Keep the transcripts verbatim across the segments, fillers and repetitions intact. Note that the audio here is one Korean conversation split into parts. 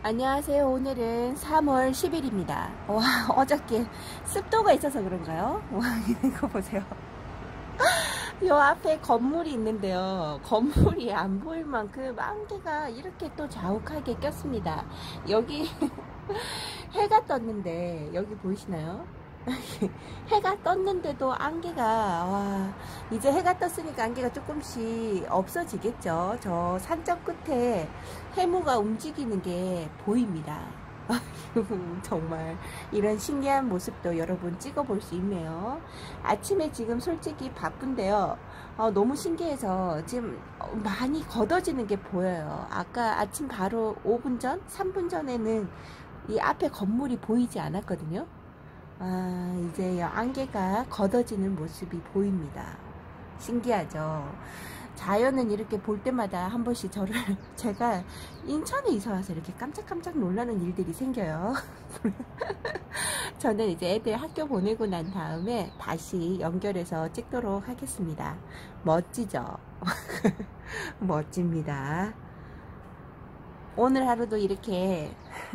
안녕하세요. 오늘은 삼월 십일입니다. 와, 어저께 습도가 있어서 그런가요? 와, 이거 보세요. 요 앞에 건물이 있는데요. 건물이 안 보일 만큼 안개가 이렇게 또 자욱하게 꼈습니다. 여기 해가 떴는데 여기 보이시나요? 해가 떴는데도 안개가, 와, 이제 해가 떴으니까 안개가 조금씩 없어지겠죠. 저 산적 끝에 해무가 움직이는 게 보입니다. 정말 이런 신기한 모습도 여러분 찍어볼 수 있네요. 아침에 지금 솔직히 바쁜데요. 어, 너무 신기해서 지금 많이 걷어지는 게 보여요. 아까 아침 바로 오 분 전, 삼 분 전에는 이 앞에 건물이 보이지 않았거든요. 아, 이제 안개가 걷어지는 모습이 보입니다. 신기하죠. 자연은 이렇게 볼 때마다 한 번씩 저를, 제가 인천에 이사 와서 이렇게 깜짝깜짝 놀라는 일들이 생겨요. 저는 이제 애들 학교 보내고 난 다음에 다시 연결해서 찍도록 하겠습니다. 멋지죠? 멋집니다. 오늘 하루도 이렇게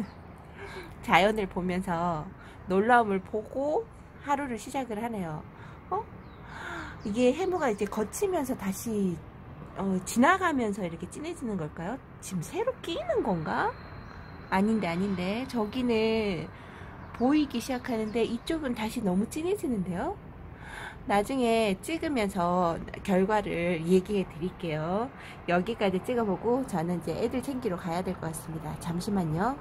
자연을 보면서 놀라움을 보고 하루를 시작을 하네요. 어? 이게 해무가 이제 거치면서 다시 어, 지나가면서 이렇게 진해지는 걸까요? 지금 새로 끼는 건가? 아닌데 아닌데 저기는 보이기 시작하는데 이쪽은 다시 너무 진해지는데요? 나중에 찍으면서 결과를 얘기해 드릴게요. 여기까지 찍어보고 저는 이제 애들 챙기러 가야 될 것 같습니다. 잠시만요.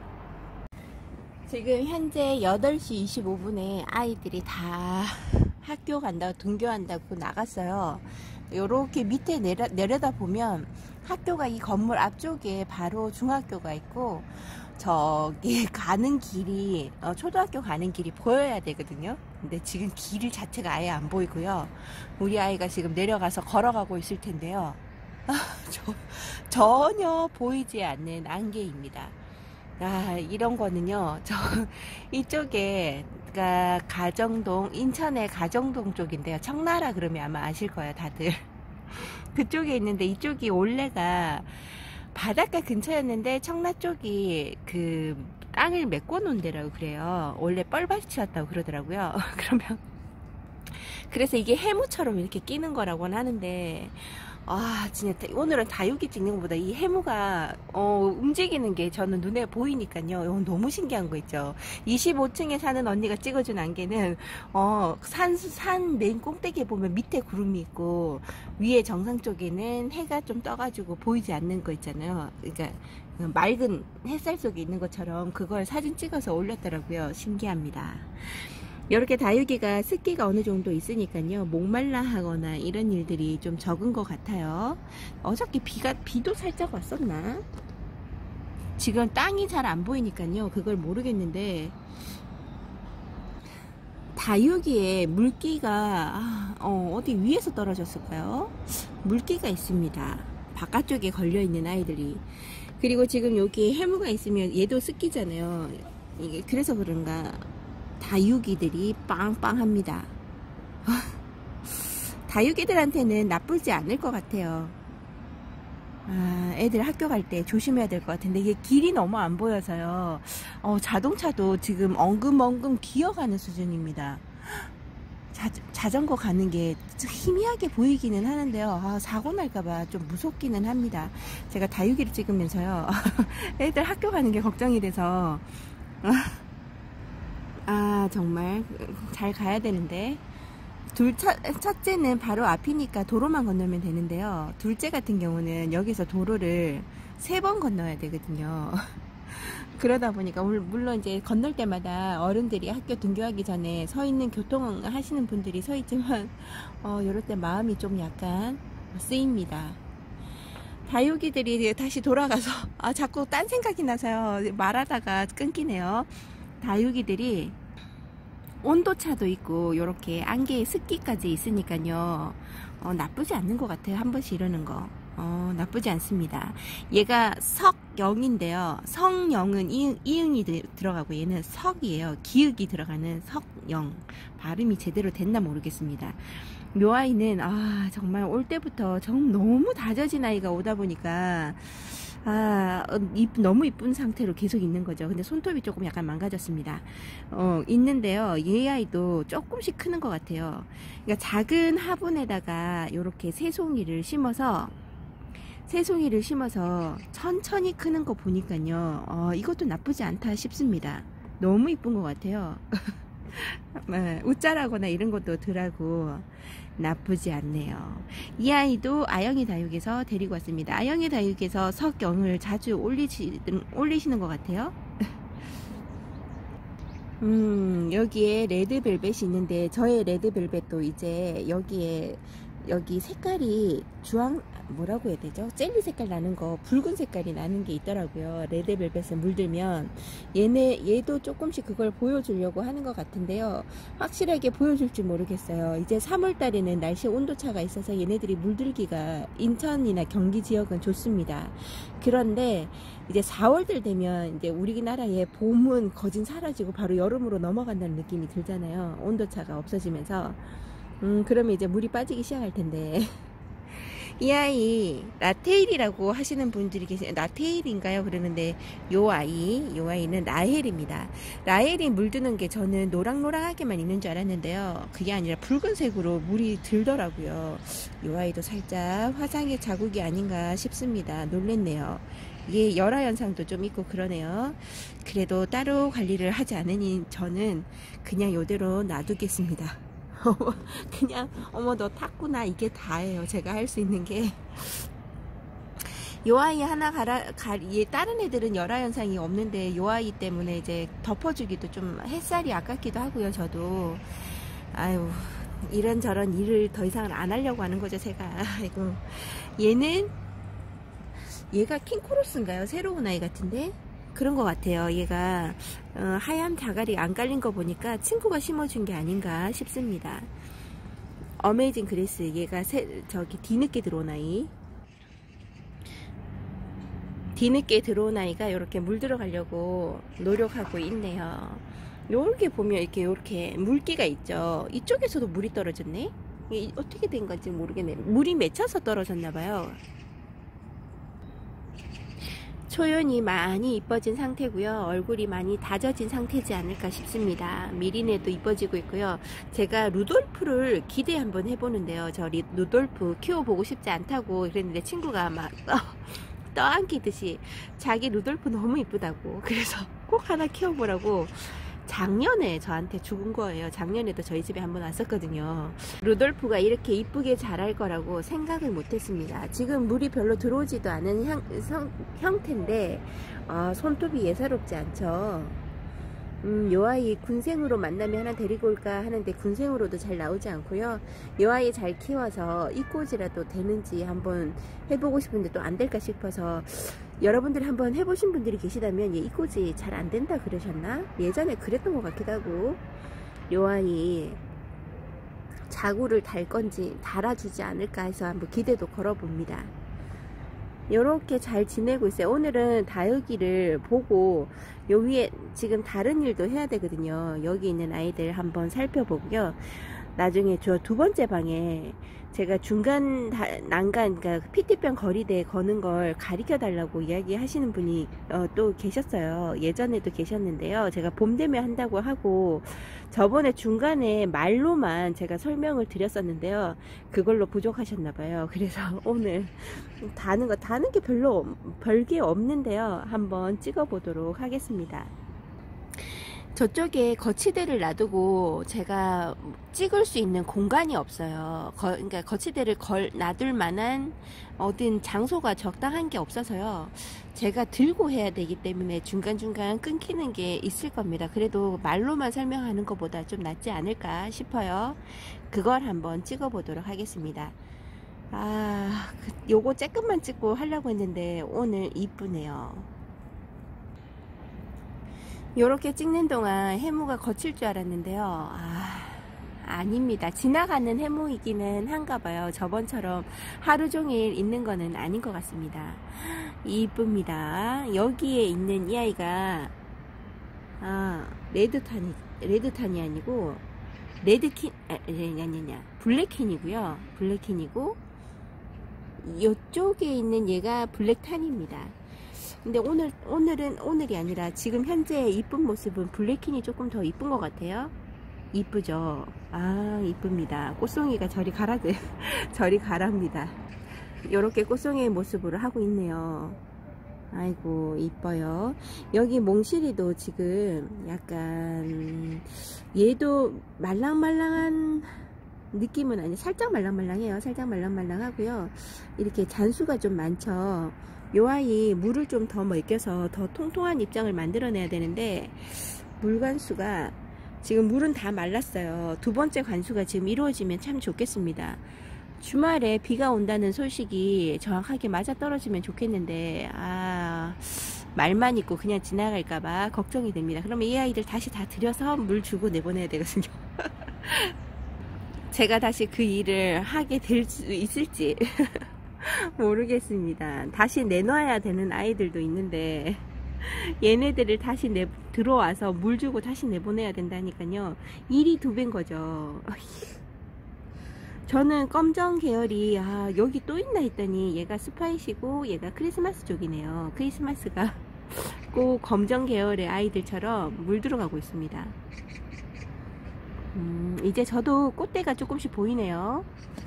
지금 현재 여덟 시 이십오 분에 아이들이 다 학교 간다고 등교한다고 나갔어요. 요렇게 밑에 내려, 내려다 보면 학교가 이 건물 앞쪽에 바로 중학교가 있고 저기 가는 길이 어, 초등학교 가는 길이 보여야 되거든요. 근데 지금 길 자체가 아예 안 보이고요. 우리 아이가 지금 내려가서 걸어가고 있을 텐데요. 저, 전혀 보이지 않는 안개입니다. 아, 이런 거는요, 저, 이쪽에, 그니까, 가정동, 인천의 가정동 쪽인데요. 청나라 그러면 아마 아실 거예요, 다들. 그쪽에 있는데, 이쪽이 원래가 바닷가 근처였는데, 청라 쪽이 그, 땅을 메꿔 놓은 데라고 그래요. 원래 뻘밭이었다고 그러더라고요. 그러면, 그래서 이게 해무처럼 이렇게 끼는 거라고는 하는데, 아, 진짜 오늘은 다육이 찍는 것보다 이 해무가 어, 움직이는 게 저는 눈에 보이니까요. 어, 너무 신기한 거 있죠. 이십오 층에 사는 언니가 찍어준 안개는 어, 산, 산 맨 꼭대기에 보면 밑에 구름이 있고 위에 정상 쪽에는 해가 좀 떠가지고 보이지 않는 거 있잖아요. 그러니까 맑은 햇살 속에 있는 것처럼 그걸 사진 찍어서 올렸더라고요. 신기합니다. 이렇게 다육이가 습기가 어느 정도 있으니까요, 목말라 하거나 이런 일들이 좀 적은 것 같아요. 어저께 비가, 비도 살짝 왔었나? 지금 땅이 잘 안 보이니까요, 그걸 모르겠는데, 다육이에 물기가, 어, 어디 위에서 떨어졌을까요? 물기가 있습니다. 바깥쪽에 걸려있는 아이들이. 그리고 지금 여기 해무가 있으면 얘도 습기잖아요. 이게 그래서 그런가. 다육이들이 빵빵합니다. 다육이들한테는 나쁘지 않을 것 같아요. 아, 애들 학교 갈 때 조심해야 될 것 같은데 이게 길이 너무 안 보여서요. 어, 자동차도 지금 엉금엉금 기어가는 수준입니다. 자, 자전거 가는 게 희미하게 보이기는 하는데요. 아, 사고 날까봐 좀 무섭기는 합니다. 제가 다육이를 찍으면서요. 애들 학교 가는 게 걱정이 돼서 아, 정말 잘 가야 되는데 둘, 첫, 첫째는 바로 앞이니까 도로만 건너면 되는데요. 둘째 같은 경우는 여기서 도로를 세 번 건너야 되거든요. 그러다 보니까 물론 이제 건널 때마다 어른들이 학교 등교하기 전에 서 있는 교통 하시는 분들이 서 있지만 어, 이럴 때 마음이 좀 약간 쓰입니다. 다육이들이 다시 돌아가서 아, 자꾸 딴 생각이 나서요. 말하다가 끊기네요. 다육이들이 온도차도 있고 이렇게 안개에 습기까지 있으니까요, 어, 나쁘지 않는 것 같아요. 한 번씩 이러는 거 어, 나쁘지 않습니다. 얘가 석영인데요, 성영은 이응, 이응이 들어가고 얘는 석이에요. 기읍이 들어가는 석영. 발음이 제대로 됐나 모르겠습니다. 요 아이는 아, 정말 올 때부터 정 너무 다져진 아이가 오다 보니까 아, 어, 이- 너무 이쁜 상태로 계속 있는 거죠. 근데 손톱이 조금 약간 망가졌습니다. 어, 있는데요. 얘 아이도 조금씩 크는 것 같아요. 그러니까 작은 화분에다가 이렇게 새송이를 심어서 새송이를 심어서 천천히 크는 거 보니까요. 어, 이것도 나쁘지 않다 싶습니다. 너무 이쁜 것 같아요. 네, 웃자라거나 이런 것도 덜하고 나쁘지 않네요. 이 아이도 아영이 다육에서 데리고 왔습니다. 아영이 다육에서 석영을 자주 올리시, 올리시는 것 같아요. 음, 여기에 레드벨벳이 있는데 저의 레드벨벳도 이제 여기에 여기 색깔이 주황 뭐라고 해야 되죠? 젤리 색깔 나는 거, 붉은 색깔이 나는 게 있더라고요. 레드벨벳에 물들면 얘네 얘도 조금씩 그걸 보여주려고 하는 것 같은데요. 확실하게 보여줄지 모르겠어요. 이제 삼월 달에는 날씨 온도차가 있어서 얘네들이 물들기가 인천이나 경기 지역은 좋습니다. 그런데 이제 사월들 되면 이제 우리나라의 봄은 거진 사라지고 바로 여름으로 넘어간다는 느낌이 들잖아요. 온도차가 없어지면서. 음, 그러면 이제 물이 빠지기 시작할 텐데. 이 아이, 라테일이라고 하시는 분들이 계세요. 라테일인가요? 그러는데, 요 아이, 요 아이는 라헬입니다. 라헬이 물드는 게 저는 노랑노랑하게만 있는 줄 알았는데요. 그게 아니라 붉은색으로 물이 들더라고요. 요 아이도 살짝 화상의 자국이 아닌가 싶습니다. 놀랬네요. 이게 열화 현상도 좀 있고 그러네요. 그래도 따로 관리를 하지 않으니 저는 그냥 요대로 놔두겠습니다. 그냥 어머 너 탔구나, 이게 다예요. 제가 할 수 있는 게. 요 아이 하나 가라, 가, 얘 다른 애들은 열화 현상이 없는데 요 아이 때문에 이제 덮어주기도 좀 햇살이 아깝기도 하고요. 저도 아유, 이런저런 일을 더 이상 안 하려고 하는 거죠 제가. 아이고. 얘는 얘가 킹코로스인가요? 새로운 아이 같은데 그런 것 같아요. 얘가 어, 하얀 자갈이 안 깔린 거 보니까 친구가 심어준 게 아닌가 싶습니다. 어메이징 그레스, 얘가 새, 저기 뒤늦게 들어온 아이. 뒤늦게 들어온 아이가 이렇게 물 들어가려고 노력하고 있네요. 요렇게 보면 이렇게 요렇게 물기가 있죠. 이쪽에서도 물이 떨어졌네. 이게 어떻게 된 건지 모르겠네. 물이 맺혀서 떨어졌나 봐요. 초연이 많이 이뻐진 상태고요. 얼굴이 많이 다져진 상태지 않을까 싶습니다. 미리네도 이뻐지고 있고요. 제가 루돌프를 기대 한번 해보는데요. 저 리, 루돌프 키워보고 싶지 않다고 그랬는데 친구가 막 떠, 떠안기듯이 자기 루돌프 너무 이쁘다고, 그래서 꼭 하나 키워보라고 작년에 저한테 죽은 거예요. 작년에도 저희 집에 한번 왔었거든요. 루돌프가 이렇게 이쁘게 자랄 거라고 생각을 못했습니다. 지금 물이 별로 들어오지도 않은 형, 성, 형태인데 어, 손톱이 예사롭지 않죠. 음, 요 아이 군생으로 만나면 하나 데리고 올까 하는데 군생으로도 잘 나오지 않고요. 요 아이 잘 키워서 이꼬지라도 되는지 한번 해보고 싶은데 또 안 될까 싶어서, 여러분들이 한번 해보신 분들이 계시다면 얘 이꼬지 잘 안 된다 그러셨나? 예전에 그랬던 것 같기도 하고. 요 아이 자구를 달 건지 달아주지 않을까 해서 한번 기대도 걸어봅니다. 요렇게 잘 지내고 있어요. 오늘은 다육이를 보고 요 위에 지금 다른 일도 해야 되거든요. 여기 있는 아이들 한번 살펴보고요. 나중에 저 두 번째 방에 제가 중간 다, 난간, 그러니까 피티병 거리대에 거는 걸 가르쳐 달라고 이야기 하시는 분이 어, 또 계셨어요. 예전에도 계셨는데요. 제가 봄 되면 한다고 하고 저번에 중간에 말로만 제가 설명을 드렸었는데요. 그걸로 부족하셨나봐요. 그래서 오늘 다는 거, 다는 게 별로 별게 없는데요. 한번 찍어 보도록 하겠습니다. 저쪽에 거치대를 놔두고 제가 찍을 수 있는 공간이 없어요. 거, 그러니까 거치대를 걸, 놔둘 만한 어딘 장소가 적당한 게 없어서요. 제가 들고 해야 되기 때문에 중간중간 끊기는 게 있을 겁니다. 그래도 말로만 설명하는 것보다 좀 낫지 않을까 싶어요. 그걸 한번 찍어 보도록 하겠습니다. 아, 요거 조금만 찍고 하려고 했는데 오늘 이쁘네요. 요렇게 찍는 동안 해무가 거칠 줄 알았는데요. 아, 아닙니다. 지나가는 해무이기는 한가 봐요. 저번처럼 하루 종일 있는 거는 아닌 것 같습니다. 이쁩니다. 여기에 있는 이 아이가 아, 레드탄이 레드탄이 아니고 레드킨 아니 아니 블랙킨이고요. 블랙킨이고 요쪽에 있는 얘가 블랙탄입니다. 근데 오늘, 오늘은, 오늘이 아니라 지금 현재 이쁜 모습은 블랙킨이 조금 더 이쁜 것 같아요. 이쁘죠? 아, 이쁩니다. 꽃송이가 저리 가라들, 저리 가랍니다. 요렇게 꽃송이의 모습으로 하고 있네요. 아이고, 이뻐요. 여기 몽실이도 지금 약간, 얘도 말랑말랑한 느낌은 아니, 살짝 말랑말랑해요. 살짝 말랑말랑하고요. 이렇게 잔수가 좀 많죠. 요 아이 물을 좀 더 먹여서 더 통통한 입장을 만들어내야 되는데, 물관수가 지금 물은 다 말랐어요. 두 번째 관수가 지금 이루어지면 참 좋겠습니다. 주말에 비가 온다는 소식이 정확하게 맞아 떨어지면 좋겠는데, 아, 말만 있고 그냥 지나갈까봐 걱정이 됩니다. 그러면 이 아이들 다시 다 들여서 물 주고 내보내야 되거든요. 제가 다시 그 일을 하게 될 수 있을지 모르겠습니다. 다시 내놔야 되는 아이들도 있는데, 얘네들을 다시 내, 들어와서 물 주고 다시 내보내야 된다니까요. 일이 두 배인 거죠. 저는 검정 계열이, 아, 여기 또 있나 했더니 얘가 스파이시고 얘가 크리스마스 쪽이네요. 크리스마스가 꼭 검정 계열의 아이들처럼 물 들어가고 있습니다. 음, 이제 저도 꽃대가 조금씩 보이네요.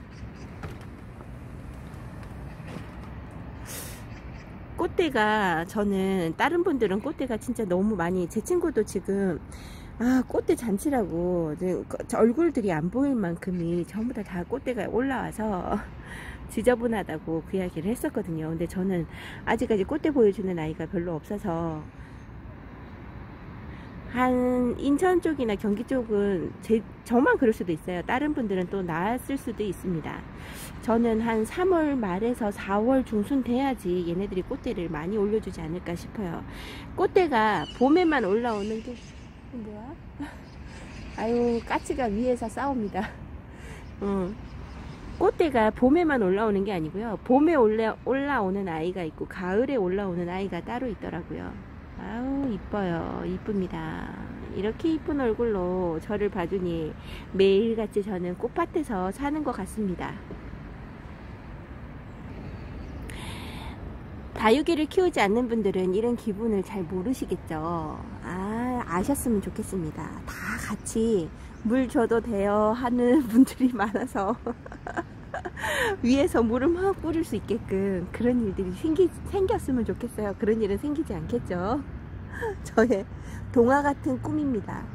꽃대가, 저는 다른 분들은 꽃대가 진짜 너무 많이, 제 친구도 지금 아, 꽃대 잔치라고 얼굴들이 안 보일 만큼이 전부 다 다 꽃대가 올라와서 지저분하다고 그 이야기를 했었거든요. 근데 저는 아직까지 꽃대 보여주는 아이가 별로 없어서, 한 인천 쪽이나 경기 쪽은 제, 저만 그럴 수도 있어요. 다른 분들은 또 나았을 수도 있습니다. 저는 한 삼월 말에서 사월 중순 돼야지 얘네들이 꽃대를 많이 올려주지 않을까 싶어요. 꽃대가 봄에만 올라오는 게 뭐야? 아유, 까치가 위에서 싸웁니다. 응. 꽃대가 봄에만 올라오는 게 아니고요. 봄에 올라, 올라오는 아이가 있고 가을에 올라오는 아이가 따로 있더라고요. 아우, 이뻐요. 이쁩니다. 이렇게 이쁜 얼굴로 저를 봐주니 매일같이 저는 꽃밭에서 사는 것 같습니다. 다육이를 키우지 않는 분들은 이런 기분을 잘 모르시겠죠. 아, 아셨으면 좋겠습니다. 다 같이 물 줘도 돼요 하는 분들이 많아서 위에서 물을 막 뿌릴 수 있게끔 그런 일들이 생기, 생겼으면 좋겠어요. 그런 일은 생기지 않겠죠. 저의 동화 같은 꿈입니다.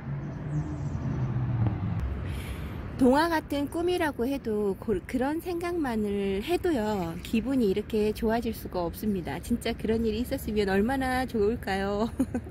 동화 같은 꿈이라고 해도 그런 생각만을 해도요, 기분이 이렇게 좋아질 수가 없습니다. 진짜 그런 일이 있었으면 얼마나 좋을까요?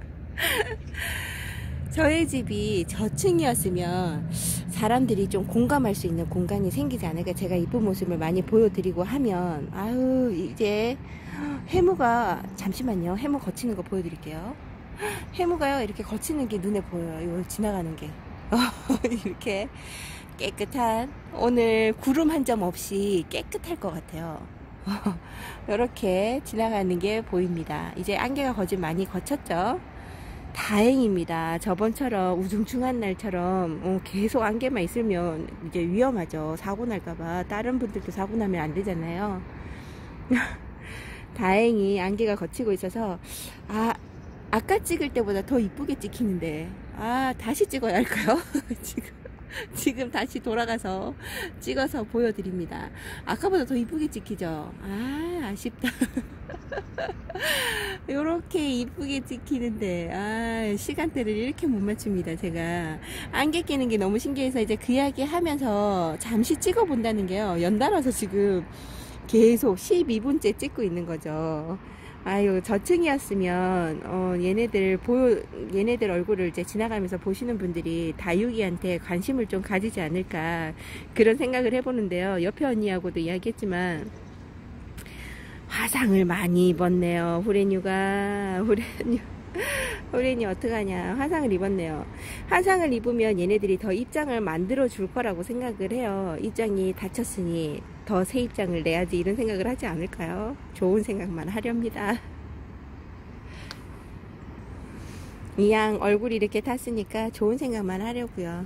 저의 집이 저층이었으면 사람들이 좀 공감할 수 있는 공간이 생기지 않을까. 제가 이쁜 모습을 많이 보여드리고 하면, 아유, 이제 해무가, 잠시만요, 해무 거치는 거 보여드릴게요. 해무가요, 이렇게 거치는 게 눈에 보여요. 이거 지나가는 게 이렇게 깨끗한, 오늘 구름 한 점 없이 깨끗할 것 같아요. 이렇게 지나가는 게 보입니다. 이제 안개가 거의 많이 거쳤죠. 다행입니다. 저번처럼 우중충한 날처럼 어, 계속 안개만 있으면 이제 위험하죠. 사고 날까봐. 다른 분들도 사고 나면 안 되잖아요. 다행히 안개가 거치고 있어서, 아, 아까 찍을 때보다 더 이쁘게 찍히는데, 아, 다시 찍어야 할까요? 지금 지금 다시 돌아가서 찍어서 보여드립니다. 아까보다 더 이쁘게 찍히죠? 아, 아쉽다. 요렇게 이쁘게 찍히는데, 아, 시간대를 이렇게 못 맞춥니다. 제가 안개 끼는 게 너무 신기해서 이제 그 이야기 하면서 잠시 찍어 본다는 게요, 연달아서 지금 계속 십이 분째 찍고 있는 거죠. 아유, 저층이었으면 어, 얘네들 보여 얘네들 얼굴을 이제 지나가면서 보시는 분들이 다육이한테 관심을 좀 가지지 않을까, 그런 생각을 해보는데요. 옆에 언니하고도 이야기했지만 화상을 많이 입었네요. 후레뉴가 후레뉴 후레뉴 어떡하냐, 화상을 입었네요. 화상을 입으면 얘네들이 더 입장을 만들어 줄 거라고 생각을 해요. 입장이 닫혔으니 더 새 입장을 내야지, 이런 생각을 하지 않을까요? 좋은 생각만 하렵니다. 이양 얼굴이 이렇게 탔으니까 좋은 생각만 하려고요.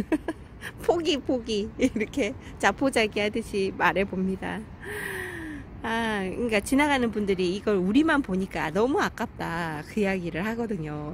포기 포기 이렇게 자포자기 하듯이 말해봅니다. 아, 그러니까 지나가는 분들이 이걸 우리만 보니까 너무 아깝다 그 이야기를 하거든요.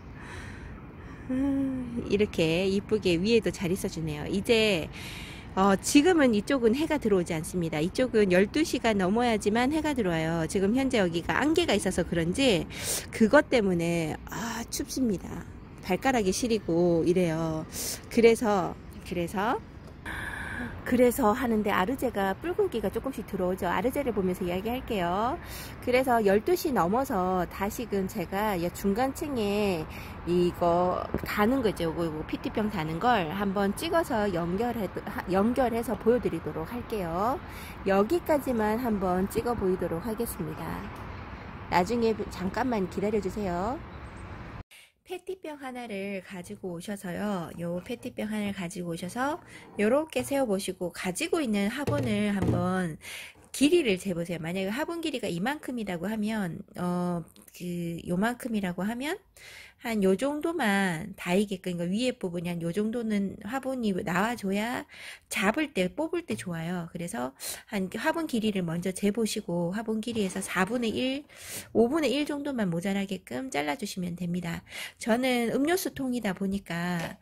이렇게 이쁘게 위에도 잘 있어주네요. 이제 어, 지금은 이쪽은 해가 들어오지 않습니다. 이쪽은 열두 시가 넘어야지만 해가 들어와요. 지금 현재 여기가 안개가 있어서 그런지 그것 때문에 아, 춥습니다. 발가락이 시리고 이래요. 그래서 그래서 그래서 하는데 아르제가 붉은기가 조금씩 들어오죠. 아르제를 보면서 이야기할게요. 그래서 열두 시 넘어서 다시금 제가 중간층에 이거 다는 거죠. 요거 피티병 다는 걸 한번 찍어서 연결해, 연결해서 보여드리도록 할게요. 여기까지만 한번 찍어 보이도록 하겠습니다. 나중에 잠깐만 기다려주세요. 페티병 하나를 가지고 오셔서요. 요 페티병 하나를 가지고 오셔서 요렇게 세워 보시고 가지고 있는 화분을 한번 길이를 재보세요. 만약에 화분 길이가 이만큼이라고 하면 어 그 요만큼이라고 하면 한 요 정도만 닿이게끔, 그러니까 위에 부분이 한 요 정도는 화분이 나와줘야 잡을 때 뽑을 때 좋아요. 그래서 한 화분 길이를 먼저 재보시고 화분 길이에서 사분의 일, 오분의 일 정도만 모자라게끔 잘라주시면 됩니다. 저는 음료수 통이다 보니까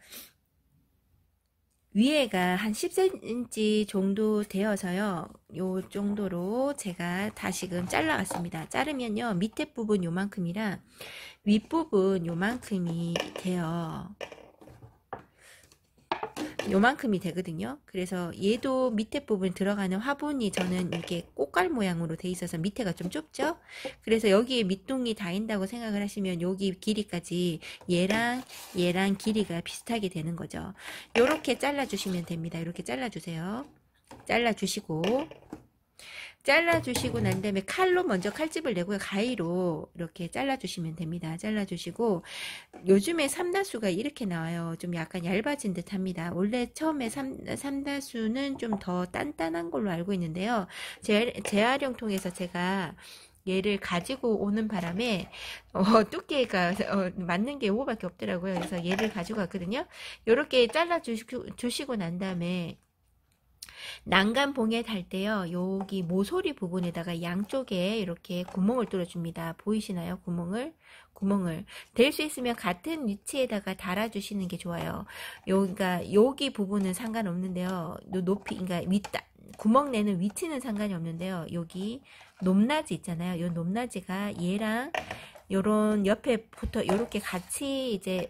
위에가 한 십 센티미터 정도 되어서요. 요 정도로 제가 다시금 잘라왔습니다. 자르면요. 밑에 부분 요만큼이랑 윗부분 요만큼이 돼요. 요만큼이 되거든요. 그래서 얘도 밑에 부분 들어가는 화분이 저는 이렇게 꽃갈 모양으로 돼 있어서 밑에가 좀 좁죠. 그래서 여기에 밑둥이 닿인다고 생각을 하시면 여기 길이까지 얘랑 얘랑 길이가 비슷하게 되는 거죠. 요렇게 잘라 주시면 됩니다. 이렇게 잘라 주세요. 잘라 주시고 잘라 주시고 난 다음에 칼로 먼저 칼집을 내고요. 가위로 이렇게 잘라 주시면 됩니다. 잘라 주시고 요즘에 삼다수가 이렇게 나와요. 좀 약간 얇아진 듯 합니다. 원래 처음에 삼, 삼다수는 좀 더 단단한 걸로 알고 있는데요. 재, 재활용통에서 제가 얘를 가지고 오는 바람에 어, 두께가 어, 맞는 게 요거밖에 없더라고요. 그래서 얘를 가지고 왔거든요. 요렇게 잘라 주시고, 주시고 난 다음에 난간 봉에 달 때요. 여기 모서리 부분에다가 양쪽에 이렇게 구멍을 뚫어줍니다. 보이시나요? 구멍을? 구멍을. 될 수 있으면 같은 위치에다가 달아주시는 게 좋아요. 여기가, 여기 부분은 상관없는데요. 높이, 그러니까 윗, 구멍 내는 위치는 상관이 없는데요. 여기 높낮이 있잖아요. 이 높낮이가 얘랑 요런 옆에 붙어, 요렇게 같이 이제,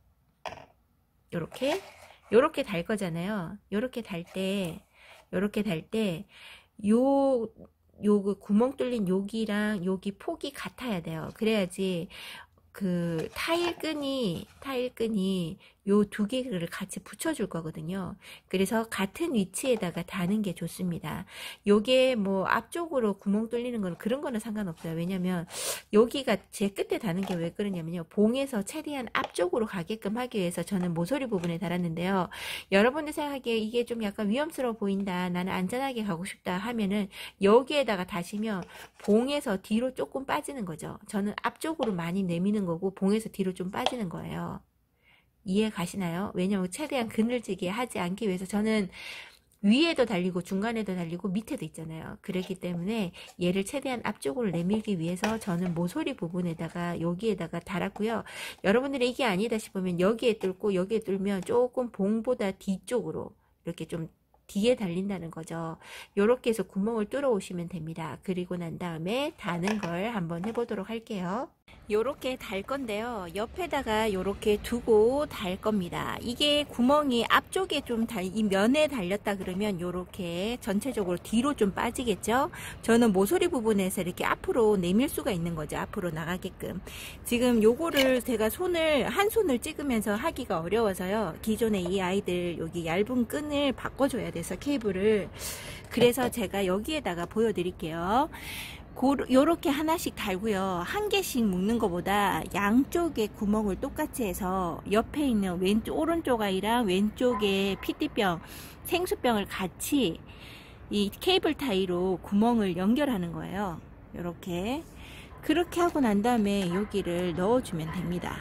요렇게, 요렇게 달 거잖아요. 요렇게 달 때, 요렇게 달 때, 요, 요, 그 구멍 뚫린 여기랑 여기 폭이 같아야 돼요. 그래야지, 그, 타일끈이, 타일끈이 요 두 개를 같이 붙여줄 거거든요. 그래서 같은 위치에다가 다는 게 좋습니다. 요게 뭐 앞쪽으로 구멍 뚫리는 건 그런 거는 상관없어요. 왜냐면 여기가 제 끝에 다는 게 왜 그러냐면요. 봉에서 최대한 앞쪽으로 가게끔 하기 위해서 저는 모서리 부분에 달았는데요. 여러분들 생각하기에 이게 좀 약간 위험스러워 보인다. 나는 안전하게 가고 싶다 하면은 여기에다가 다시면 봉에서 뒤로 조금 빠지는 거죠. 저는 앞쪽으로 많이 내미는 거고 봉에서 뒤로 좀 빠지는 거예요. 이해 가시나요? 왜냐면 최대한 그늘지게 하지 않기 위해서 저는 위에도 달리고 중간에도 달리고 밑에도 있잖아요. 그렇기 때문에 얘를 최대한 앞쪽으로 내밀기 위해서 저는 모서리 부분에다가 여기에다가 달았고요. 여러분들이 이게 아니다 싶으면 여기에 뚫고 여기에 뚫으면 조금 봉보다 뒤쪽으로 이렇게 좀 뒤에 달린다는 거죠. 요렇게 해서 구멍을 뚫어 오시면 됩니다. 그리고 난 다음에 다는 걸 한번 해보도록 할게요. 요렇게 달 건데요. 옆에다가 요렇게 두고 달 겁니다. 이게 구멍이 앞쪽에 좀 달, 이 면에 달렸다 그러면 요렇게 전체적으로 뒤로 좀 빠지겠죠. 저는 모서리 부분에서 이렇게 앞으로 내밀 수가 있는 거죠. 앞으로 나가게끔. 지금 요거를 제가 손을 한 손을 찍으면서 하기가 어려워서요. 기존에 이 아이들 여기 얇은 끈을 바꿔줘야 돼서 케이블을. 그래서 제가 여기에다가 보여드릴게요. 요렇게 하나씩 달고요. 한 개씩 묶는 것보다 양쪽에 구멍을 똑같이 해서 옆에 있는 왼쪽 오른쪽 아이랑 왼쪽에 피티병 생수병을 같이 이 케이블 타이로 구멍을 연결하는 거예요. 요렇게 그렇게 하고 난 다음에 여기를 넣어주면 됩니다.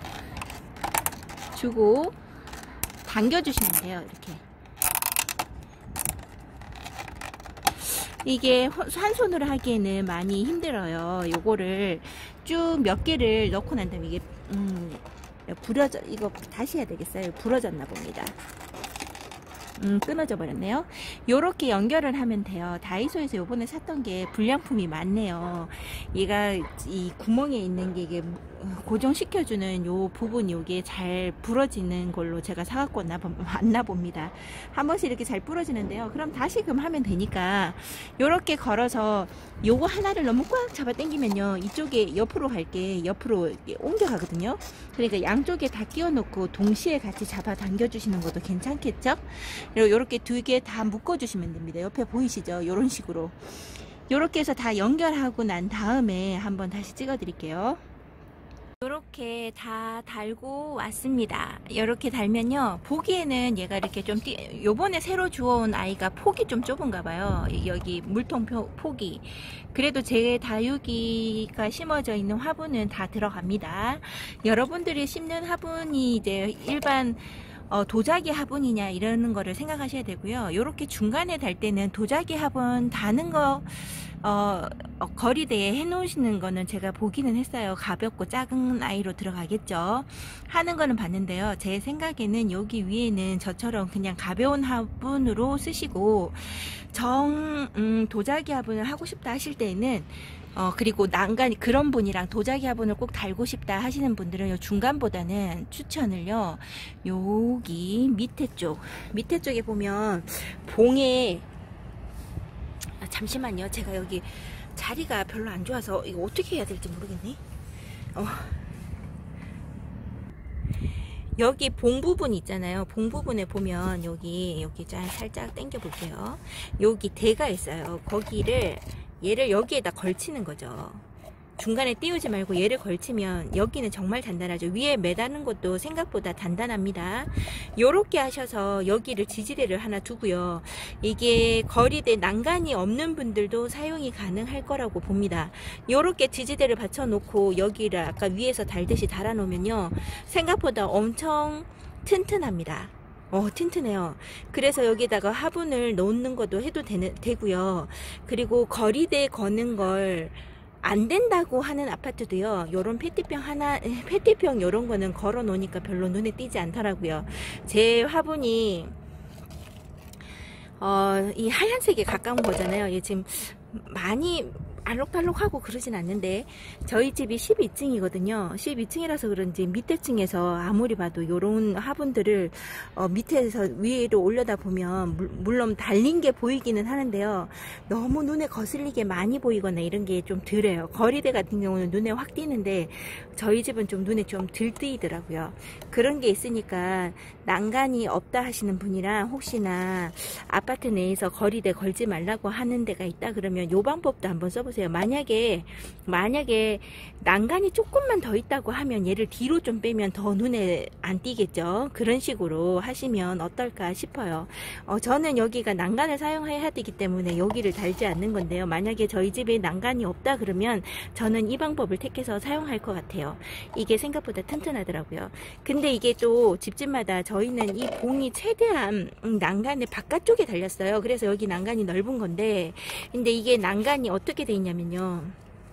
주고 당겨 주시면 돼요. 이렇게 이게 한 손으로 하기에는 많이 힘들어요. 요거를 쭉 몇 개를 넣고 난 다음에 이게 음, 부러져, 이거 다시 해야 되겠어요. 부러졌나 봅니다. 음, 끊어져 버렸네요. 요렇게 연결을 하면 돼요. 다이소에서 요번에 샀던 게 불량품이 많네요. 얘가 이 구멍에 있는 게 이게 고정시켜주는 요 부분 요게 잘 부러지는 걸로 제가 사갖고 왔나, 왔나 봅니다. 한 번씩 이렇게 잘 부러지는데요. 그럼 다시금 하면 되니까 요렇게 걸어서 요거 하나를 너무 꽉 잡아 당기면요, 이쪽에 옆으로 갈게 옆으로 옮겨 가거든요. 그러니까 양쪽에 다 끼워 놓고 동시에 같이 잡아 당겨 주시는 것도 괜찮겠죠. 요렇게 두 개 다 묶어 주시면 됩니다. 옆에 보이시죠? 요런 식으로 요렇게 해서 다 연결하고 난 다음에 한번 다시 찍어 드릴게요. 이렇게 다 달고 왔습니다. 이렇게 달면요, 보기에는 얘가 이렇게 좀 띄, 요번에 새로 주워온 아이가 폭이 좀 좁은가 봐요. 여기 물통 폭이. 그래도 제 다육이가 심어져 있는 화분은 다 들어갑니다. 여러분들이 심는 화분이 이제 일반 어, 도자기 화분이냐 이러는 거를 생각하셔야 되고요. 이렇게 중간에 달 때는 도자기 화분 다는 거 어, 어, 거리대에 해 놓으시는 거는 제가 보기는 했어요. 가볍고 작은 아이로 들어가겠죠. 하는 거는 봤는데요. 제 생각에는 여기 위에는 저처럼 그냥 가벼운 화분으로 쓰시고, 정 음, 도자기 화분을 하고 싶다 하실 때에는 어, 그리고 난간이 그런 분이랑 도자기 화분을 꼭 달고 싶다 하시는 분들은 요 중간보다는 추천을요, 여기 밑에 쪽 밑에 쪽에 보면 봉에, 아, 잠시만요. 제가 여기 자리가 별로 안 좋아서 이거 어떻게 해야 될지 모르겠네. 어. 여기 봉 부분 있잖아요. 봉 부분에 보면 여기 여기 잘 살짝 당겨 볼게요. 여기 대가 있어요. 거기를 얘를 여기에다 걸치는 거죠. 중간에 띄우지 말고 얘를 걸치면 여기는 정말 단단하죠. 위에 매다는 것도 생각보다 단단합니다. 요렇게 하셔서 여기를 지지대를 하나 두고요. 이게 거리대 난간이 없는 분들도 사용이 가능할 거라고 봅니다. 요렇게 지지대를 받쳐 놓고 여기를 아까 위에서 달듯이 달아 놓으면요, 생각보다 엄청 튼튼합니다. 어, 튼튼해요. 그래서 여기다가 화분을 놓는 것도 해도 되는, 되고요. 그리고 거리대 거는 걸 안 된다고 하는 아파트도요, 요런 페트병 하나, 페트병 요런 거는 걸어 놓으니까 별로 눈에 띄지 않더라고요. 제 화분이 어, 이 하얀색에 가까운 거잖아요. 얘 지금 많이 알록달록하고 그러진 않는데, 저희 집이 십이 층이거든요. 십이 층이라서 그런지 밑에 층에서 아무리 봐도 요런 화분들을 어, 밑에서 위로 올려다 보면 물, 물론 달린 게 보이기는 하는데요, 너무 눈에 거슬리게 많이 보이거나 이런 게 좀 덜해요. 거리대 같은 경우는 눈에 확 띄는데 저희 집은 좀 눈에 좀 덜 띄더라고요. 그런 게 있으니까 난간이 없다 하시는 분이랑 혹시나 아파트 내에서 거리대 걸지 말라고 하는 데가 있다 그러면 요 방법도 한번 써보세요. 만약에 만약에 난간이 조금만 더 있다고 하면 얘를 뒤로 좀 빼면 더 눈에 안 띄겠죠. 그런 식으로 하시면 어떨까 싶어요. 어, 저는 여기가 난간을 사용해야 되기 때문에 여기를 달지 않는 건데요. 만약에 저희 집에 난간이 없다 그러면 저는 이 방법을 택해서 사용할 것 같아요. 이게 생각보다 튼튼하더라고요. 근데 이게 또 집집마다 저희는 이 봉이 최대한 난간의 바깥쪽에 달렸어요. 그래서 여기 난간이 넓은 건데, 근데 이게 난간이 어떻게 돼 있냐면요,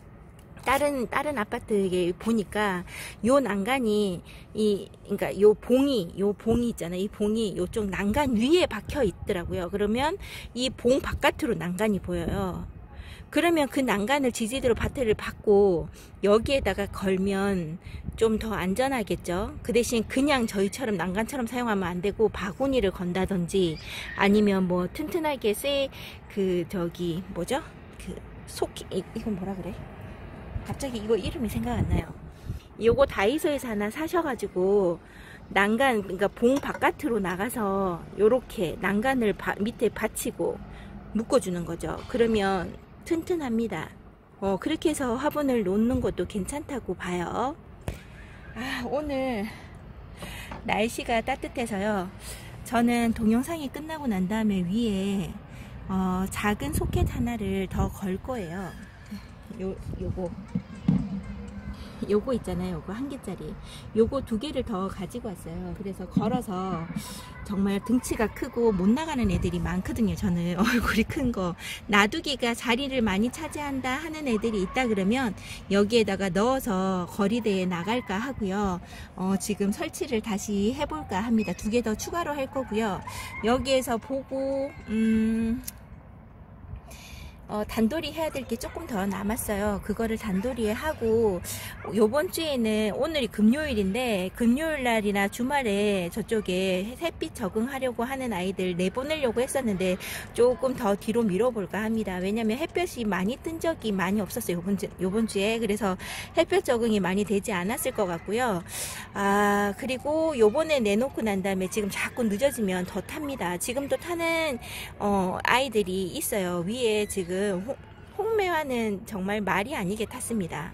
다른 다른 아파트에 보니까 요 난간이 이 그러니까 요 봉이 요 봉이 있잖아요. 이 봉이 요쪽 난간 위에 박혀 있더라고요. 그러면 이 봉 바깥으로 난간이 보여요. 그러면 그 난간을 지지대로 밭을 받고 여기에다가 걸면 좀 더 안전하겠죠. 그 대신 그냥 저희처럼 난간처럼 사용하면 안 되고 바구니를 건다든지 아니면 뭐 튼튼하게 쇠 그 저기 뭐죠? 그 속 이건 뭐라 그래? 갑자기 이거 이름이 생각 안 나요. 요거 다이소에서 하나 사셔가지고 난간, 그러니까 봉 바깥으로 나가서 요렇게 난간을 바, 밑에 받치고 묶어주는 거죠. 그러면 튼튼합니다. 어, 그렇게 해서 화분을 놓는 것도 괜찮다고 봐요. 아, 오늘 날씨가 따뜻해서요, 저는 동영상이 끝나고 난 다음에 위에 어, 작은 소켓 하나를 더 걸 거예요. 요, 요거 요거 있잖아요. 요거 한 개짜리. 요거 두 개를 더 가지고 왔어요. 그래서 걸어서 정말 등치가 크고 못 나가는 애들이 많거든요. 저는 얼굴이 큰 거. 놔두기가 자리를 많이 차지한다 하는 애들이 있다 그러면 여기에다가 넣어서 거리대에 나갈까 하고요. 어, 지금 설치를 다시 해볼까 합니다. 두 개 더 추가로 할 거고요. 여기에서 보고, 음, 어, 단돌이 해야 될 게 조금 더 남았어요. 그거를 단돌이 하고 요번 주에는 오늘이 금요일인데 금요일 날이나 주말에 저쪽에 햇빛 적응하려고 하는 아이들 내보내려고 했었는데 조금 더 뒤로 밀어볼까 합니다. 왜냐면 햇볕이 많이 뜬 적이 많이 없었어요. 요번, 주, 요번 주에. 그래서 햇볕 적응이 많이 되지 않았을 것 같고요. 아, 그리고 요번에 내놓고 난 다음에 지금 자꾸 늦어지면 더 탑니다. 지금도 타는 어, 아이들이 있어요. 위에 지금 홍, 홍매화는 정말 말이 아니게 탔습니다.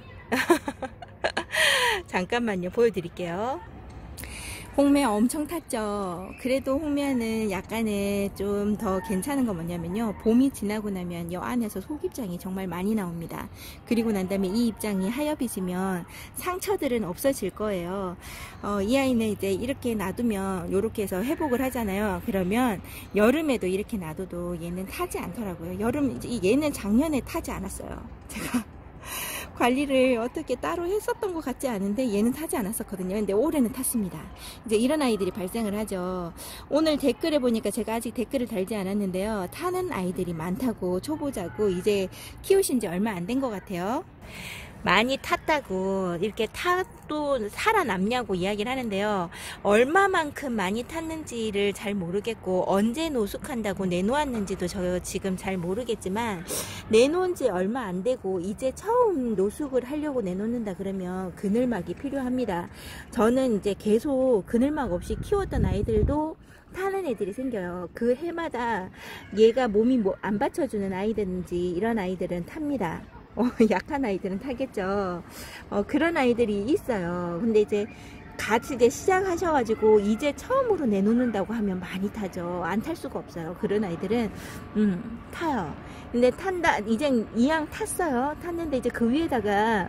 잠깐만요, 보여드릴게요. 홍매화 엄청 탔죠. 그래도 홍매화는 약간의 좀 더 괜찮은 거 뭐냐면요, 봄이 지나고 나면 여 안에서 속입장이 정말 많이 나옵니다. 그리고 난 다음에 이 입장이 하얘지면 상처들은 없어질 거예요. 어, 이 아이는 이제 이렇게 놔두면 이렇게 해서 회복을 하잖아요. 그러면 여름에도 이렇게 놔둬도 얘는 타지 않더라고요. 여름, 얘는 작년에 타지 않았어요. 제가 관리를 어떻게 따로 했었던 것 같지 않은데 얘는 타지 않았었거든요. 근데 올해는 탔습니다. 이제 이런 아이들이 발생을 하죠. 오늘 댓글에 보니까 제가 아직 댓글을 달지 않았는데요, 타는 아이들이 많다고, 초보자고 이제 키우신 지 얼마 안 된 것 같아요. 많이 탔다고 이렇게 타도 살아남냐고 이야기를 하는데요, 얼마만큼 많이 탔는지를 잘 모르겠고 언제 노숙한다고 내놓았는지도 저 지금 잘 모르겠지만, 내놓은 지 얼마 안 되고 이제 처음 노숙을 하려고 내놓는다 그러면 그늘막이 필요합니다. 저는 이제 계속 그늘막 없이 키웠던 아이들도 타는 애들이 생겨요. 그 해마다 얘가 몸이 뭐 안 받쳐주는 아이든지 이런 아이들은 탑니다. 어, 약한 아이들은 타겠죠. 어, 그런 아이들이 있어요. 근데 이제 같이 이제 시작하셔가지고 이제 처음으로 내놓는다고 하면 많이 타죠. 안 탈 수가 없어요. 그런 아이들은 음, 타요. 근데 탄다, 이제 이왕 탔어요. 탔는데 이제 그 위에다가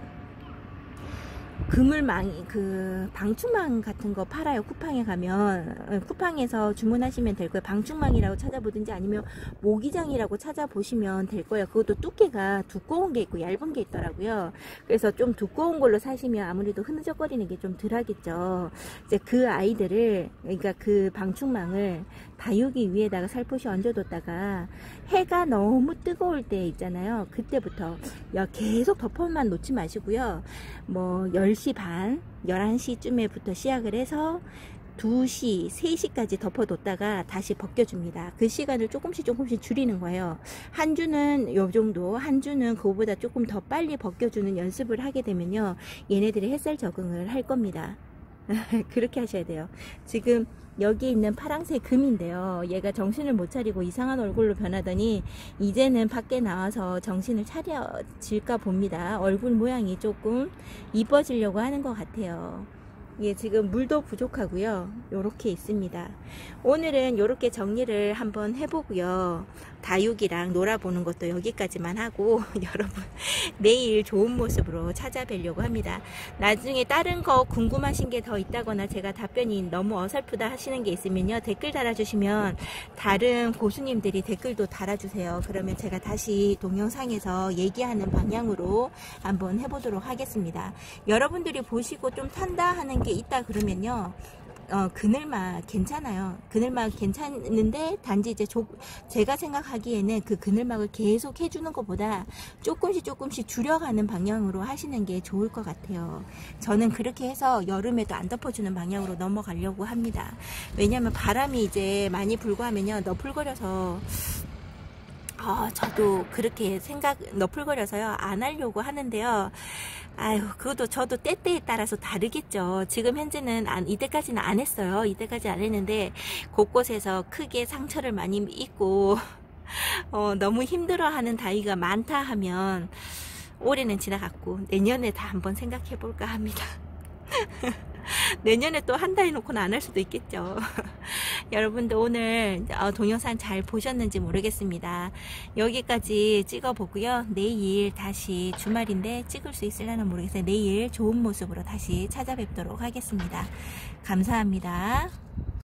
그물망이, 그 방충망 같은 거 팔아요. 쿠팡에 가면. 쿠팡에서 주문하시면 될 거예요. 방충망이라고 찾아보든지 아니면 모기장이라고 찾아보시면 될 거예요. 그것도 두께가 두꺼운 게 있고 얇은 게 있더라고요. 그래서 좀 두꺼운 걸로 사시면 아무래도 흐느적거리는 게 좀 덜 하겠죠. 이제 그 아이들을, 그러니까 그 방충망을 다육이 위에다가 살포시 얹어뒀다가 해가 너무 뜨거울 때 있잖아요. 그때부터 계속 덮어만 놓지 마시고요. 뭐 열 시 반, 열한 시쯤에부터 시작을 해서 두 시, 세 시까지 덮어뒀다가 다시 벗겨줍니다. 그 시간을 조금씩 조금씩 줄이는 거예요. 한 주는 요 정도, 한 주는 그거보다 조금 더 빨리 벗겨주는 연습을 하게 되면요, 얘네들이 햇살 적응을 할 겁니다. 그렇게 하셔야 돼요. 지금 여기 있는 파랑새 금인데요, 얘가 정신을 못 차리고 이상한 얼굴로 변하더니 이제는 밖에 나와서 정신을 차려질까 봅니다. 얼굴 모양이 조금 이뻐지려고 하는 것 같아요. 예, 지금 물도 부족하고요. 요렇게 있습니다. 오늘은 요렇게 정리를 한번 해보고요. 다육이랑 놀아보는 것도 여기까지만 하고 여러분 내일 좋은 모습으로 찾아뵈려고 합니다. 나중에 다른 거 궁금하신 게 더 있다거나 제가 답변이 너무 어설프다 하시는 게 있으면요, 댓글 달아주시면 다른 고수님들이 댓글도 달아주세요. 그러면 제가 다시 동영상에서 얘기하는 방향으로 한번 해보도록 하겠습니다. 여러분들이 보시고 좀 탄다 하는 게 있다 그러면요, 어, 그늘막 괜찮아요. 그늘막 괜찮은데 단지 이제 조, 제가 생각하기에는 그 그늘막을 계속 해주는 것보다 조금씩 조금씩 줄여가는 방향으로 하시는 게 좋을 것 같아요. 저는 그렇게 해서 여름에도 안 덮어주는 방향으로 넘어가려고 합니다. 왜냐면 바람이 이제 많이 불고 하면요, 너풀거려서 어, 저도 그렇게 생각, 너풀거려서요, 안 하려고 하는데요. 아유, 그것도 저도 때때에 따라서 다르겠죠. 지금 현재는 안, 이때까지는 안 했어요. 이때까지 안 했는데, 곳곳에서 크게 상처를 많이 입고, 어, 너무 힘들어하는 다이가 많다 하면, 올해는 지나갔고, 내년에 다 한번 생각해 볼까 합니다. 내년에 또 한다 해놓고는 안 할 수도 있겠죠. 여러분도 오늘 어, 동영상 잘 보셨는지 모르겠습니다. 여기까지 찍어보고요. 내일 다시 주말인데 찍을 수 있을려나 모르겠어요. 내일 좋은 모습으로 다시 찾아뵙도록 하겠습니다. 감사합니다.